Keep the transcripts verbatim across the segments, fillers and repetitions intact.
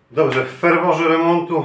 Dobrze, w ferworze remontu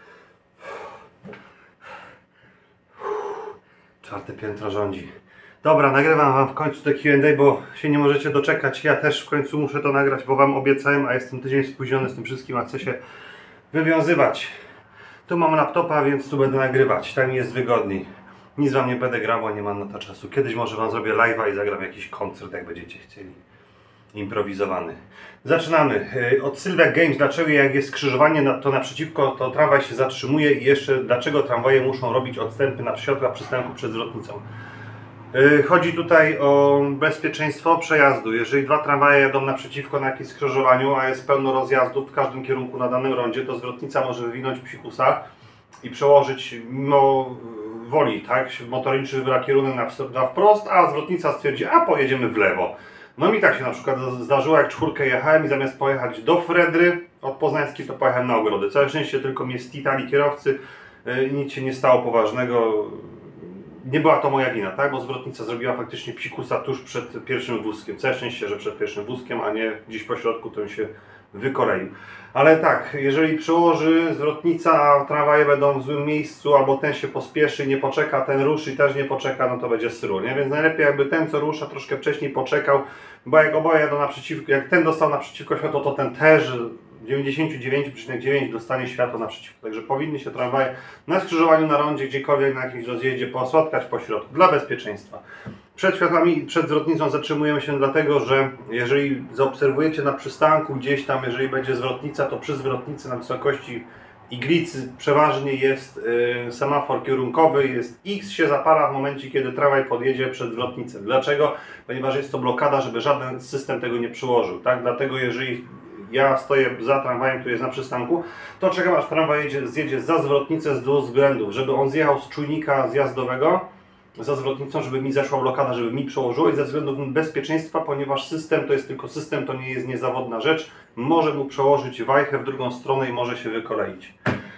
czwarte piętro rządzi. Dobra, nagrywam wam w końcu te Q and A, bo się nie możecie doczekać. Ja też w końcu muszę to nagrać, bo wam obiecałem, a jestem tydzień spóźniony z tym wszystkim, a chcę się wywiązywać. Tu mam laptopa, więc tu będę nagrywać. Tak mi jest wygodniej. Nic wam nie będę grał, bo nie mam na to czasu. Kiedyś może wam zrobię live'a i zagram jakiś koncert, jak będziecie chcieli. Improwizowany. Zaczynamy. Od Sylwek Games. Dlaczego jak jest skrzyżowanie, to naprzeciwko, to tramwaj się zatrzymuje i jeszcze dlaczego tramwaje muszą robić odstępy na środka przystanku przed zwrotnicą. Chodzi tutaj o bezpieczeństwo przejazdu. Jeżeli dwa tramwaje jadą naprzeciwko na jakimś skrzyżowaniu, a jest pełno rozjazdów w każdym kierunku na danym rondzie, to zwrotnica może wywinąć psikusa i przełożyć mimo woli, tak? Motorniczy wybiera kierunek na, na wprost, a zwrotnica stwierdzi, a pojedziemy w lewo. No mi tak się na przykład zdarzyło, jak czwórkę jechałem i zamiast pojechać do Fredry od Poznańskiej, to pojechałem na Ogrody. Całe szczęście tylko mnie stitali kierowcy, yy, nic się nie stało poważnego. Nie była to moja wina, tak? Bo zwrotnica zrobiła faktycznie psikusa tuż przed pierwszym wózkiem. Całe szczęście, że przed pierwszym wózkiem, a nie gdzieś po środku, to się wykoleił. Ale tak, jeżeli przełoży zwrotnica, a tramwaje będą w złym miejscu, albo ten się pospieszy, nie poczeka, ten ruszy i też nie poczeka, no to będzie sru, nie? Więc najlepiej jakby ten, co rusza, troszkę wcześniej poczekał, bo jak oboje jadą naprzeciwko, jak ten dostał naprzeciwko światło, to ten też dziewięćdziesiąt dziewięć przecinek dziewięć dostanie światło naprzeciwko. Także powinny się tramwaje na skrzyżowaniu, na rondzie, gdziekolwiek, na jakimś rozjeździe posłatkać po środku, dla bezpieczeństwa. Przed światłami, przed zwrotnicą zatrzymujemy się dlatego, że jeżeli zaobserwujecie na przystanku gdzieś tam, jeżeli będzie zwrotnica, to przy zwrotnicy na wysokości iglicy przeważnie jest y, semafor kierunkowy, jest X się zapala w momencie, kiedy tramwaj podjedzie przed zwrotnicę. Dlaczego? Ponieważ jest to blokada, żeby żaden system tego nie przyłożył. Tak? Dlatego jeżeli ja stoję za tramwajem, który jest na przystanku, to czekam, aż tramwaj jedzie, zjedzie za zwrotnicę z dwóch względów. Żeby on zjechał z czujnika zjazdowego za zwrotnicą, żeby mi zeszła blokada, żeby mi przełożyło, i ze względów bezpieczeństwa, ponieważ system to jest tylko system, to nie jest niezawodna rzecz, może mu przełożyć wajchę w drugą stronę i może się wykoleić.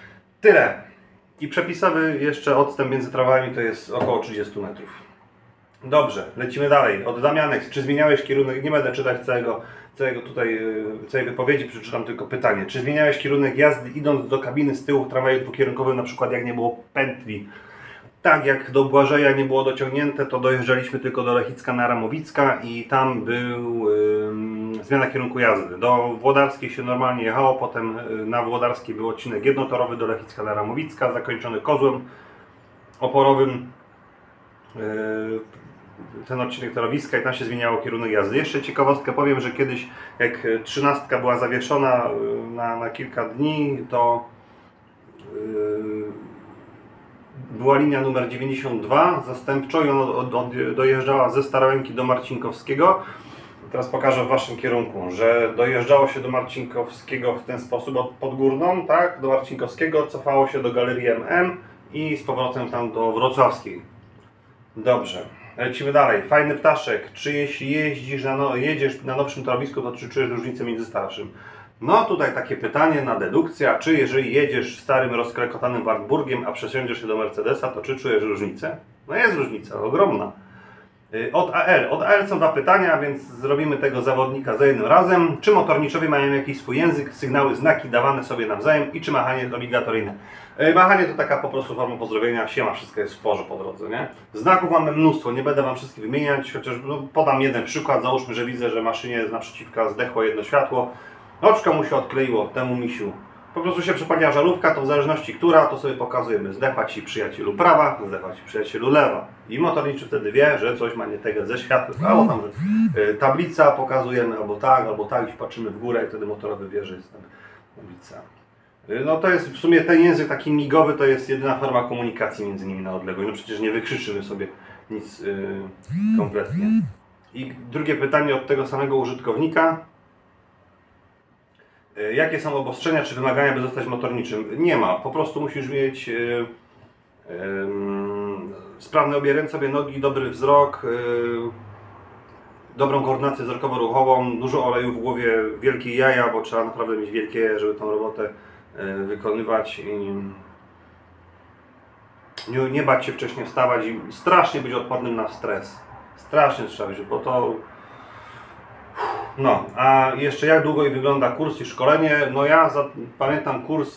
Tyle. I przepisowy jeszcze odstęp między tramwajami to jest około trzydzieści metrów. Dobrze, lecimy dalej. Od Damianek. Czy zmieniałeś kierunek? Nie będę czytać całego, całego tutaj, całej wypowiedzi, przeczytam tylko pytanie. Czy zmieniałeś kierunek jazdy idąc do kabiny z tyłu w tramwaju dwukierunkowym, na przykład jak nie było pętli? Tak, jak do Błażeja nie było dociągnięte, to dojeżdżaliśmy tylko do Lechicka na Ramowicka i tam był yy, zmiana kierunku jazdy. Do Włodarskiej się normalnie jechało, potem na Włodarskiej był odcinek jednotorowy do Lechicka na Ramowicka, zakończony kozłem oporowym. Yy, ten odcinek torowiska i tam się zmieniało kierunek jazdy. Jeszcze ciekawostkę powiem, że kiedyś jak trzynastka była zawieszona na, na kilka dni, to yy, była linia numer dziewięćdziesiąt dwa zastępczo i ona od, od, dojeżdżała ze Starołęki do Marcinkowskiego. Teraz pokażę w waszym kierunku, że dojeżdżało się do Marcinkowskiego w ten sposób, od Podgórną, tak, do Marcinkowskiego, cofało się do Galerii M M i z powrotem tam do Wrocławskiej. Dobrze, lecimy dalej. Fajny ptaszek. Czy jeśli jeździsz na no, jedziesz na nowszym torowisku, to czy czujesz różnicę między starszym? No tutaj takie pytanie na dedukcja. Czy jeżeli jedziesz starym, rozklekotanym Wartburgiem, a przesiądziesz się do Mercedesa, to czy czujesz różnicę? No jest różnica, ogromna. Od A L. Od A L są dwa pytania, więc zrobimy tego zawodnika za jednym razem. Czy motorniczowie mają jakiś swój język, sygnały, znaki dawane sobie nawzajem i czy machanie jest obligatoryjne? Machanie to taka po prostu forma pozdrowienia, siema, wszystko jest w porze po drodze, nie? Znaków mamy mnóstwo, nie będę wam wszystkich wymieniać, chociaż no, podam jeden przykład. Załóżmy, że widzę, że maszynie z naprzeciwka zdechło jedno światło, oczko mu się odkleiło, temu misiu. Po prostu się przypaliła żarówka, to w zależności która, to sobie pokazujemy. Zdechła ci przyjacielu prawa, zdechła ci przyjacielu lewa. I motorniczy wtedy wie, że coś ma nie tego ze światłem. Albo tam y, tablica pokazujemy, albo tak, albo tak, gdzieś patrzymy w górę i wtedy motorowy wie, że jest tam tablica. Y, no to jest w sumie ten język taki migowy, to jest jedyna forma komunikacji między nimi na odległość. No przecież nie wykrzyczymy sobie nic y, kompletnie. I drugie pytanie od tego samego użytkownika. Jakie są obostrzenia czy wymagania, by zostać motorniczym? Nie ma. Po prostu musisz mieć yy, yy, sprawne obie ręce, obie nogi, dobry wzrok, yy, dobrą koordynację wzrokowo-ruchową, dużo oleju w głowie, wielkie jaja, bo trzeba naprawdę mieć wielkie jaja, żeby tą robotę yy, wykonywać. I nie, nie bać się wcześniej wstawać i strasznie być odpornym na stres. Strasznie trzeba być, bo to... No, a jeszcze jak długo wygląda kurs i szkolenie? No ja za, pamiętam kurs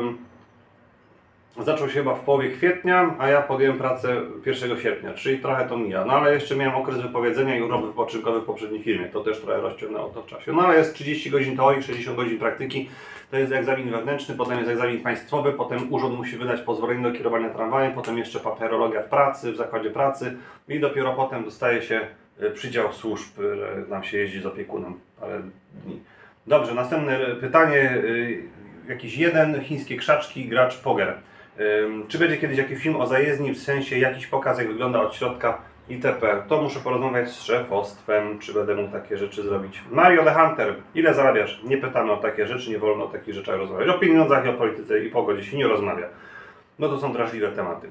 yy, zaczął się chyba w połowie kwietnia, a ja podjąłem pracę pierwszego sierpnia, czyli trochę to mija. No ale jeszcze miałem okres wypowiedzenia i urlop wypoczynkowy w poprzedniej firmie, to też trochę rozciągnęło to w czasie. No ale jest trzydzieści godzin teorii, sześćdziesiąt godzin praktyki, to jest egzamin wewnętrzny, potem jest egzamin państwowy, potem urząd musi wydać pozwolenie do kierowania tramwajem, potem jeszcze papierologia w pracy, w zakładzie pracy i dopiero potem dostaje się przydział służb, że nam się jeździ z opiekunem parę dni. Dobrze, następne pytanie. Jakiś jeden, chińskie krzaczki, gracz poker. Czy będzie kiedyś jakiś film o zajezdni, w sensie jakiś pokaz, jak wygląda od środka itp. To muszę porozmawiać z szefostwem, czy będę mógł takie rzeczy zrobić. Mario the Hunter, ile zarabiasz? Nie pytamy o takie rzeczy, nie wolno o takich rzeczach rozmawiać. O pieniądzach i o polityce i pogodzie się nie rozmawia. No to są drażliwe tematy.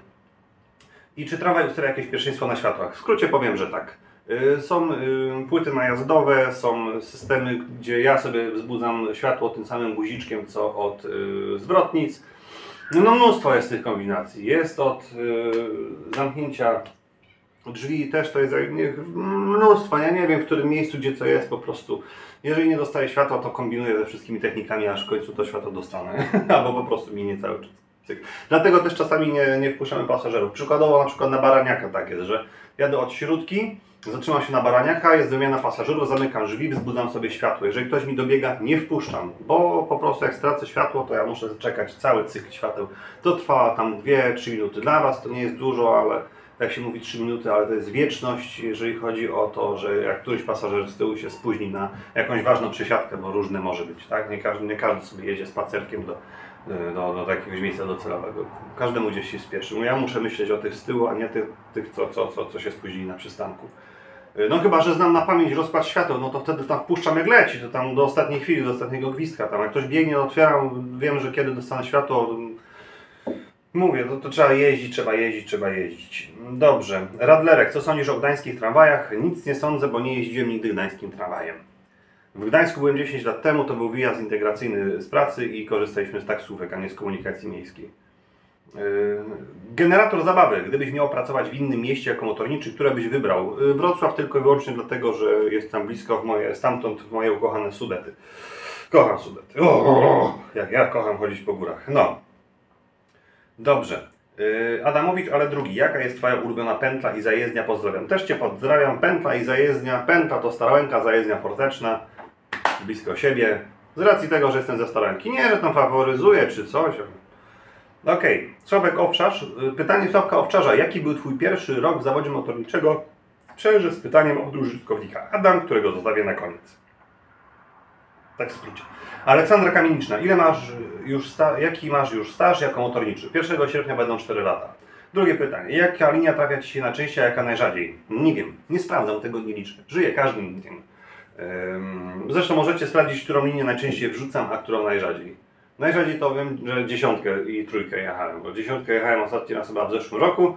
I czy tramwaj ustawia jakieś pierwszeństwo na światłach? W skrócie powiem, że tak. Są płyty najazdowe, są systemy, gdzie ja sobie wzbudzam światło tym samym guziczkiem, co od zwrotnic. No mnóstwo jest tych kombinacji. Jest od zamknięcia drzwi, też to jest mnóstwo. Ja nie wiem, w którym miejscu, gdzie co jest, po prostu. Jeżeli nie dostaję światła, to kombinuję ze wszystkimi technikami, aż w końcu to światło dostanę. Albo po prostu minie cały czas. Dlatego też czasami nie, nie wpuszczamy pasażerów. Przykładowo na przykład na Baraniaka tak jest, że jadę od Śródki, zatrzymam się na Baraniaka, jest wymiana pasażerów, zamykam drzwi, wzbudzam sobie światło. Jeżeli ktoś mi dobiega, nie wpuszczam, bo po prostu jak stracę światło, to ja muszę czekać cały cykl świateł. To trwa tam dwie trzy minuty. Dla Was to nie jest dużo, ale jak się mówi trzy minuty, ale to jest wieczność, jeżeli chodzi o to, że jak któryś pasażer z tyłu się spóźni na jakąś ważną przesiadkę, bo różne może być, tak? Nie każdy, nie każdy sobie jedzie spacerkiem do Do, do jakiegoś miejsca docelowego. Każdemu gdzieś się spieszy. Ja muszę myśleć o tych z tyłu, a nie tych, tych co, co, co, co się spóźnili na przystanku. No chyba, że znam na pamięć rozkład świateł, no to wtedy tam wpuszczam jak leci, to tam do ostatniej chwili, do ostatniego gwizdka. Tam jak ktoś biegnie, otwieram, wiem, że kiedy dostanę światło. Mówię, to, to trzeba jeździć, trzeba jeździć, trzeba jeździć. Dobrze. Radlerek, co sądzisz o gdańskich tramwajach? Nic nie sądzę, bo nie jeździłem nigdy gdańskim tramwajem. W Gdańsku byłem dziesięć lat temu, to był wyjazd integracyjny z pracy i korzystaliśmy z taksówek, a nie z komunikacji miejskiej. Yy, generator zabawy. Gdybyś miał pracować w innym mieście jako motorniczy, które byś wybrał? Yy, Wrocław tylko i wyłącznie dlatego, że jest tam blisko, w moje, stamtąd w moje ukochane Sudety. Kocham Sudety. O, o, o, jak ja kocham chodzić po górach. No. Dobrze. Yy, Adamowicz, ale drugi. Jaka jest Twoja ulubiona pętla i zajezdnia? Pozdrawiam. Też Cię pozdrawiam. Pętla i zajezdnia. Pętla to Starołęka, zajezdnia Forteczna. Blisko siebie, z racji tego, że jestem ze Starołęki. Nie, że tam faworyzuję czy coś. Okej, okay. Sławek Owczarz. Pytanie Sławka Owczarza. Jaki był Twój pierwszy rok w zawodzie motorniczego? Przejrzę z pytaniem od użytkownika Adam, którego zostawię na koniec. Tak w skrócie. Aleksandra Kamieniczna. Ile masz już sta- jaki masz już staż jako motorniczy? pierwszego sierpnia będą cztery lata. Drugie pytanie. Jaka linia trafia Ci się najczęściej, a jaka najrzadziej? Nie wiem. Nie sprawdzam tego, nie liczę. Żyję każdym dniem. Zresztą możecie sprawdzić, którą linię najczęściej wrzucam, a którą najrzadziej. Najrzadziej to wiem, że dziesiątkę i trójkę jechałem, bo dziesiątkę jechałem ostatni raz chyba w zeszłym roku,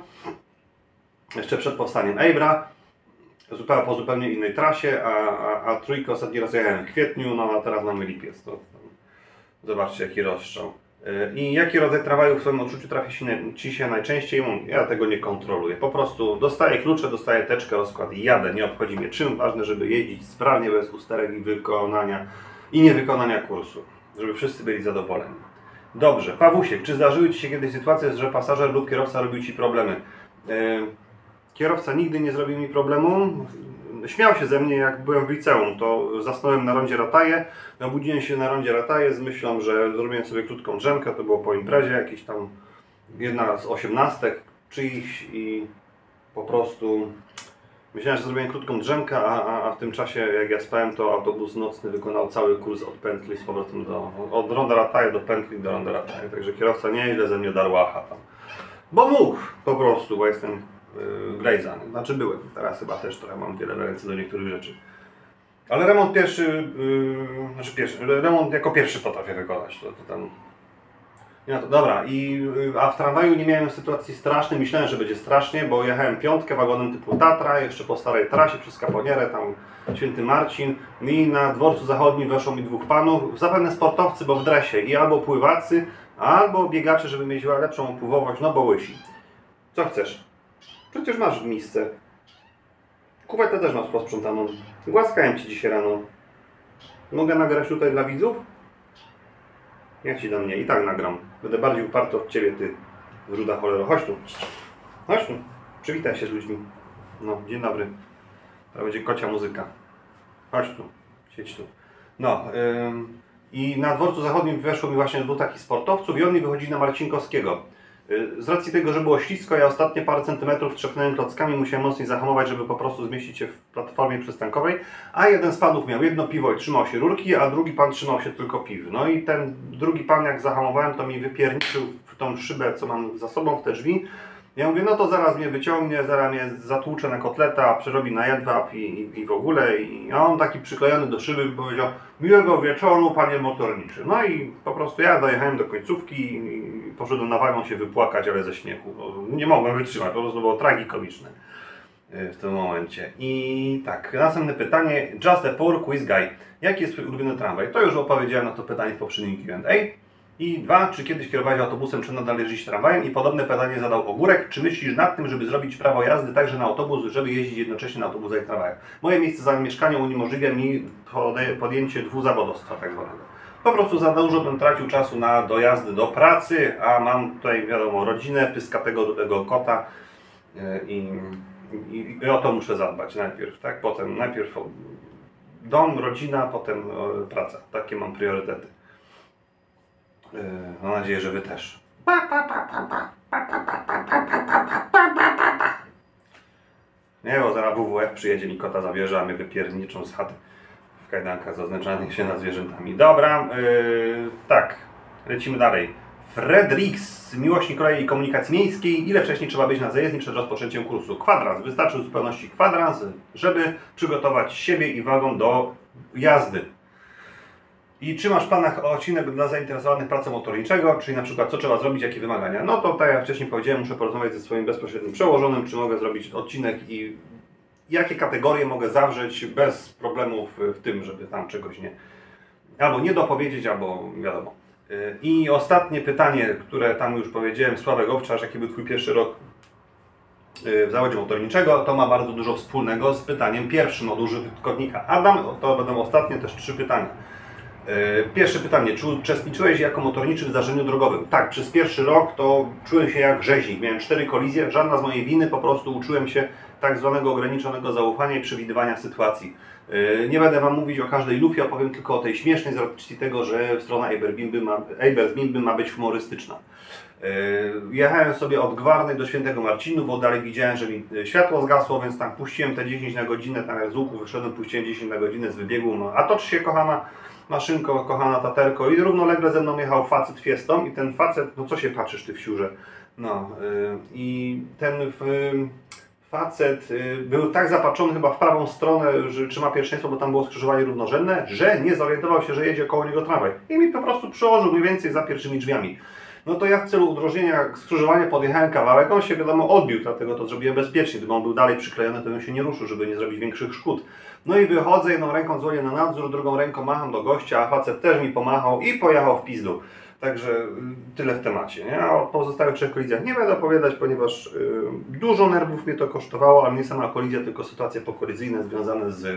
jeszcze przed powstaniem Eibra, zupełnie po zupełnie innej trasie, a, a, a trójkę ostatni raz jechałem w kwietniu, no a teraz mamy lipiec. To, zobaczcie jaki rozstrzał. I jaki rodzaj tramwaju w swoim odczuciu trafi Ci się najczęściej? Ja tego nie kontroluję. Po prostu dostaję klucze, dostaję teczkę, rozkład i jadę. Nie obchodzi mnie czym. Ważne, żeby jeździć sprawnie, bez usterek i wykonania i niewykonania kursu. Żeby wszyscy byli zadowoleni. Dobrze. Pawusiek, czy zdarzyły Ci się kiedyś sytuacje, że pasażer lub kierowca robił Ci problemy? Kierowca nigdy nie zrobił mi problemu. Śmiał się ze mnie, jak byłem w liceum, to zasnąłem na rondzie Rataje, obudziłem się na rondzie Rataje z myślą, że zrobiłem sobie krótką drzemkę, to było po imprezie, jakiś tam jedna z osiemnastek czyjś i po prostu myślałem, że zrobiłem krótką drzemkę, a, a, a w tym czasie jak ja spałem, to autobus nocny wykonał cały kurs od pętli z powrotem do, od ronda Rataje do pętli do ronda Rataje, także kierowca nieźle ze mnie darł łacha tam, bo mógł po prostu, bo jestem glejzany. Znaczy byłem. Teraz chyba też trochę mam wiele ręce do niektórych rzeczy. Ale remont pierwszy, yy, znaczy pierwszy, remont jako pierwszy potrafię wykonać. To, to tam... Nie, to, dobra, i, a w tramwaju nie miałem sytuacji strasznej. Myślałem, że będzie strasznie, bo jechałem piątkę wagonem typu Tatra, jeszcze po starej trasie przez Kaponierę, tam Święty Marcin. I na dworcu zachodnim weszło mi dwóch panów, zapewne sportowcy, bo w dresie. I albo pływacy, albo biegacze, żeby mieć lepszą opływowość, no bo łysi. Co chcesz? Przecież masz w misce. Kuwetę też masz posprzątaną. Głaskałem Ci dzisiaj rano. Mogę nagrać tutaj dla widzów? Jak ci do mnie? I tak nagram. Będę bardziej uparty od ciebie, ty ruda cholero. Chodź tu. Chodź tu. Przywitaj się z ludźmi. No, dzień dobry. To będzie kocia muzyka. Chodź tu. Siedź tu. No. Ym, I na dworcu zachodnim weszło mi właśnie dwóch takich sportowców i on mi wychodzi na Marcinkowskiego. Yy, z racji tego, że było ślisko, ja ostatnie parę centymetrów trzepnąłem klockami, musiałem mocniej zahamować, żeby po prostu zmieścić się w platformie przystankowej, a jeden z panów miał jedno piwo i trzymał się rurki, a drugi pan trzymał się tylko piw. No i ten drugi pan, jak zahamowałem, to mi wypierniczył w tą szybę, co mam za sobą, w te drzwi. Ja mówię, no to zaraz mnie wyciągnie, zaraz mnie zatłucze na kotleta, przerobi na jedwab i, i, i w ogóle. I, a on taki przyklejony do szyby powiedział, miłego wieczoru, panie motorniczy. No i po prostu ja dojechałem do końcówki i poszedłem na wagon się wypłakać, ale ze śmiechu. Nie mogłem wytrzymać, po prostu było tragikomiczne w tym momencie. I tak, następne pytanie, Just a Poor Quiz Guy. Jaki jest twój ulubiony tramwaj? To już odpowiedziałem na to pytanie w poprzednim Q and A. I dwa, czy kiedyś kierowałeś autobusem, czy nadal jeździć tramwajem? I podobne pytanie zadał Ogórek. Czy myślisz nad tym, żeby zrobić prawo jazdy także na autobus, żeby jeździć jednocześnie na autobusach i tramwajach? Moje miejsce zamieszkania uniemożliwia mi podjęcie dwuzawodowstwa tak zwanego. Po prostu za dużo bym tracił czasu na dojazdy do pracy, a mam tutaj, wiadomo, rodzinę, pyskatego do tego kota i, i, i o to muszę zadbać najpierw, tak? Potem najpierw dom, rodzina, potem praca. Takie mam priorytety. Mam nadzieję, że wy też. Nie, bo zaraz W W F przyjedzie, mi kota zabierze, a mnie wypierniczą z chaty w kajdankach zaznaczanych się nad zwierzętami. Dobra, yy, tak, lecimy dalej. Fredrix, miłośnik kolei i komunikacji miejskiej. Ile wcześniej trzeba być na zajezdni przed rozpoczęciem kursu? Kwadrans. Wystarczy w zupełności kwadrans, żeby przygotować siebie i wagon do jazdy. I czy masz w planach odcinek dla zainteresowanych pracą motorniczego, czyli na przykład co trzeba zrobić, jakie wymagania? No to tak jak wcześniej powiedziałem, muszę porozmawiać ze swoim bezpośrednim przełożonym, czy mogę zrobić odcinek i jakie kategorie mogę zawrzeć bez problemów w tym, żeby tam czegoś nie... albo nie dopowiedzieć, albo wiadomo. I ostatnie pytanie, które tam już powiedziałem, Sławek Owczarz, jaki był twój pierwszy rok w zawodzie motorniczego, to ma bardzo dużo wspólnego z pytaniem pierwszym od użytkownika Adam. To będą ostatnie też trzy pytania. Pierwsze pytanie, czy uczestniczyłeś jako motorniczy w zdarzeniu drogowym? Tak, przez pierwszy rok to czułem się jak rzeźnik. Miałem cztery kolizje, żadna z mojej winy, po prostu uczyłem się tak zwanego ograniczonego zaufania i przewidywania sytuacji. Nie będę wam mówić o każdej lufie, opowiem tylko o tej śmiesznej z racji tego, że strona Ebersbimby ma, Ebersbimby ma być humorystyczna. Jechałem sobie od Gwarnej do Świętego Marcinu, bo dalej widziałem, że mi światło zgasło, więc tam puściłem te dziesięć na godzinę, tam jak z łuku wyszedłem, puściłem dziesięć na godzinę z wybiegu. No, a tocz się, kochana maszynko, kochana taterko, i równolegle ze mną jechał facet fiestą i ten facet, no co się patrzysz ty w siurze, no yy, i ten yy, facet yy, był tak zapatrzony chyba w prawą stronę, że trzyma pierwszeństwo, bo tam było skrzyżowanie równorzędne, że nie zorientował się, że jedzie koło niego tramwaj i mi po prostu przełożył mniej więcej za pierwszymi drzwiami. No to ja w celu udrożnienia skrzyżowania podjechałem kawałek, on się wiadomo odbił, dlatego to zrobiłem bezpiecznie. Gdyby on był dalej przyklejony, to bym się nie ruszył, żeby nie zrobić większych szkód. No i wychodzę, jedną ręką dzwonię na nadzór, drugą ręką macham do gościa, a facet też mi pomachał i pojechał w pizdu. Także tyle w temacie, nie? A o pozostałych trzech kolizjach nie będę opowiadać, ponieważ yy, dużo nerwów mnie to kosztowało, ale nie sama kolizja, tylko sytuacje pokolizyjne związane z, yy,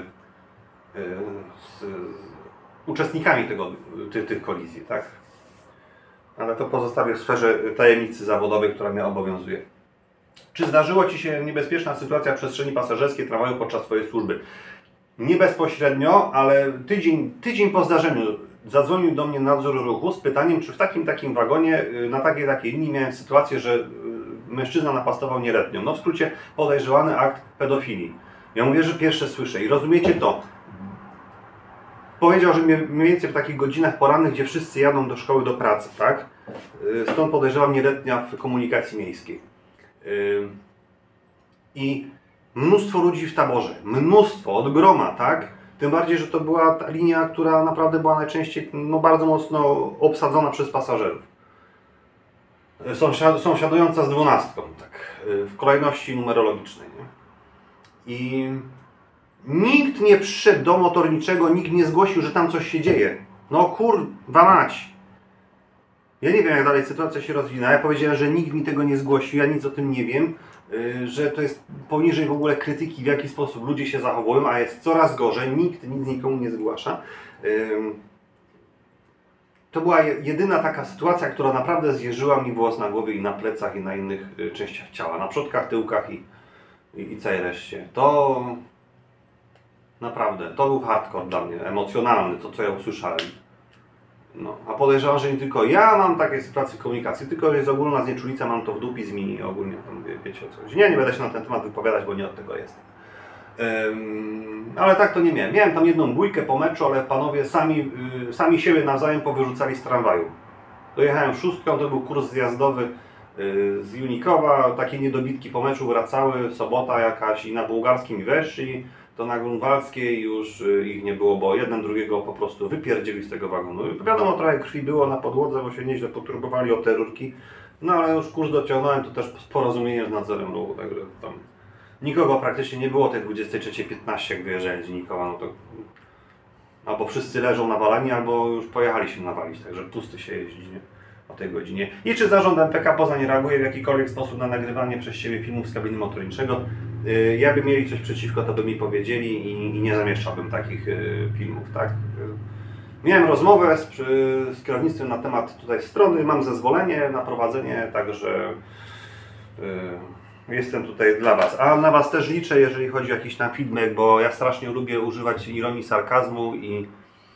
z, z uczestnikami tego, ty, tych kolizji, tak? Ale to pozostawię w sferze tajemnicy zawodowej, która mnie obowiązuje. Czy zdarzyło ci się niebezpieczna sytuacja w przestrzeni pasażerskiej tramwaju podczas swojej służby? Nie bezpośrednio, ale tydzień, tydzień po zdarzeniu zadzwonił do mnie nadzór ruchu z pytaniem, czy w takim takim wagonie, na takiej takiej linii miałem sytuację, że mężczyzna napastował nieletnią. No w skrócie podejrzewany akt pedofilii. Ja mówię, że pierwsze słyszę i rozumiecie to. Powiedział, że mniej więcej w takich godzinach porannych, gdzie wszyscy jadą do szkoły, do pracy, tak? Stąd podejrzewam nieletnia w komunikacji miejskiej. I mnóstwo ludzi w taborze, mnóstwo, od groma, tak? Tym bardziej, że to była ta linia, która naprawdę była najczęściej no, bardzo mocno obsadzona przez pasażerów. Sąsiad, sąsiadująca z dwunastką, tak? W kolejności numerologicznej. Nie? I nikt nie przyszedł do motorniczego, nikt nie zgłosił, że tam coś się dzieje. No kurwa mać! Ja nie wiem, jak dalej sytuacja się rozwina. Ja powiedziałem, że nikt mi tego nie zgłosił, ja nic o tym nie wiem, że to jest poniżej w ogóle krytyki, w jaki sposób ludzie się zachowują, a jest coraz gorzej, nikt nic nikomu nie zgłasza. To była jedyna taka sytuacja, która naprawdę zjeżyła mi włos na głowie i na plecach i na innych częściach ciała, na przodkach, tyłkach i, i, i całej reszcie. To naprawdę, to był hardcore dla mnie, emocjonalny, to co ja usłyszałem. No, a podejrzewam, że nie tylko ja mam takie sytuacje komunikacji, tylko że jest ogólna znieczulica, mam to w dupizm i ogólnie tam wie, wiecie o coś. Nie, nie będę się na ten temat wypowiadać, bo nie od tego jestem. Um, ale tak to nie miałem. Miałem tam jedną bójkę po meczu, ale panowie sami, y, sami siebie nawzajem powyrzucali z tramwaju. Dojechałem szóstką, to był kurs zjazdowy y, z Junikowa, takie niedobitki po meczu wracały, sobota jakaś i na bułgarskim weszli, to na grunwaldzkiej już y, ich nie było, bo jeden drugiego po prostu wypierdzieli z tego wagonu. I wiadomo, trochę krwi było na podłodze, bo się nieźle poturbowali o te rurki, no ale już kurs dociągnąłem, to też z porozumieniem z nadzorem ruchu, także tam nikogo praktycznie nie było tej dwudziestej trzeciej piętnaście, jak wyjeżdżałem z Junikowa, no to albo wszyscy leżą nawaleni, albo już pojechali się nawalić, także pusty się jeździ, nie? O tej godzinie. I czy zarząd M P K Poznań nie reaguje w jakikolwiek sposób na nagrywanie przez Ciebie filmów z kabiny motorniczego? Yy, jakby mieli coś przeciwko, to by mi powiedzieli i, i nie zamieszczałbym takich yy, filmów, tak? Yy. Miałem rozmowę z, z kierownictwem na temat tutaj strony, mam zezwolenie na prowadzenie, także yy, jestem tutaj dla Was. A na Was też liczę, jeżeli chodzi o jakiś tam feedback, bo ja strasznie lubię używać ironii, sarkazmu i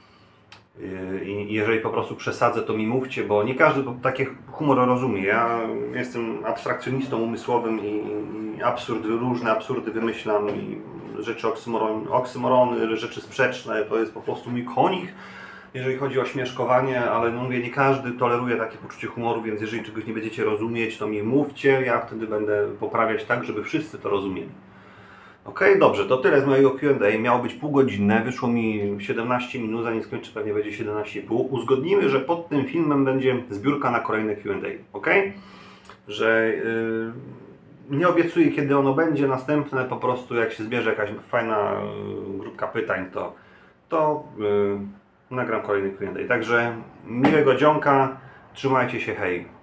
I jeżeli po prostu przesadzę, to mi mówcie, bo nie każdy takie humor rozumie. Ja jestem abstrakcjonistą umysłowym i, i absurd, różne absurdy wymyślam i rzeczy oksymoron, oksymorony, rzeczy sprzeczne, to jest po prostu mój konik, jeżeli chodzi o śmieszkowanie, ale no mówię, nie każdy toleruje takie poczucie humoru, więc jeżeli czegoś nie będziecie rozumieć, to mi mówcie, ja wtedy będę poprawiać tak, żeby wszyscy to rozumieli. Ok, dobrze, to tyle z mojego Q and A. Miało być półgodzinne, wyszło mi siedemnaście minut, zanim skończę, pewnie będzie siedemnaście i pół. Uzgodnimy, że pod tym filmem będzie zbiórka na kolejne Q and A, ok? Że yy, nie obiecuję, kiedy ono będzie następne, po prostu jak się zbierze jakaś fajna yy, grupka pytań, to, to yy, nagram kolejny Q and A. Także miłego dzionka, trzymajcie się, hej!